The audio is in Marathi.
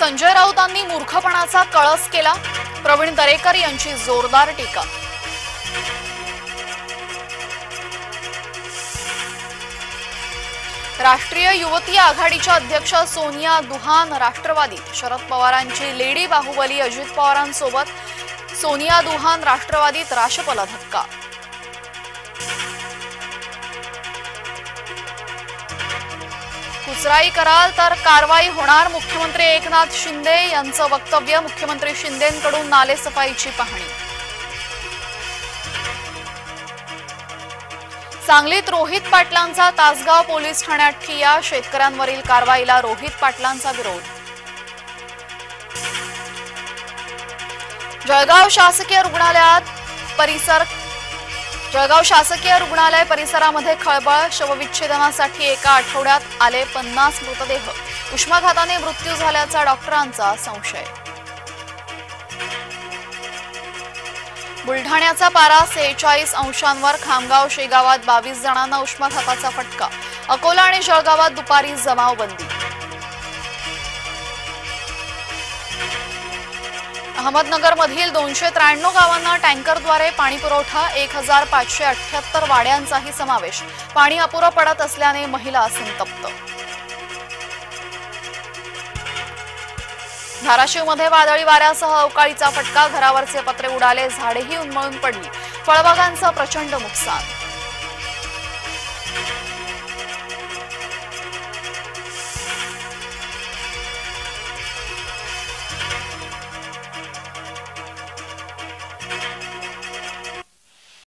संजय राऊतांनी मूर्खपणाचा कळस केला, प्रवीण दरेकर यांची जोरदार टीका। राष्ट्रीय युवती आघाडीच्या अध्यक्ष सोनिया दुहान राष्ट्रवादीत, शरद पवारांची लेडी बाहुबली अजित पवारांसोबत, सोनिया दुहान राष्ट्रवादीत, राशपला धक्का। कुचराई कराल तर कारवाई होणार, मुख्यमंत्री एकनाथ शिंदे यांचं वक्तव्य। मुख्यमंत्री शिंदेंकडून नालेसफाईची पाहणी। सांगलीत रोहित पाटलांचा तासगाव पोलीस ठाण्यात ठिय्या, शेतकऱ्यांवरील कारवाईला रोहित पाटलांचा विरोध। जळगाव शासकीय रुग्णालय परिसरामध्ये खळबळ, शवविच्छेदनासाठी एका आठवड्यात आले 50 मृतदेह, उष्माघाताने मृत्यू झाल्याचा डॉक्टरांचा संशय। बुलढाण्याचा पारा 46 अंशांवर, खामगाव शेगावात 22 जणांना उष्माघाताचा फटका, अकोला आणि जळगावात दुपारी जमावबंदी। अहमदनगरमधील 293 गावांना टँकरद्वारे पाणी पुरवठा, 1578 वाड्यांचाही समावेश, पाणी अपुरं पडत असल्याने महिला संतप्त। धाराशिवमध्ये वादळी वाऱ्यासह अवकाळीचा फटका, घरावरचे पत्रे उडाले, झाडेही उन्मळून पडली, फळबागांचं प्रचंड नुकसान।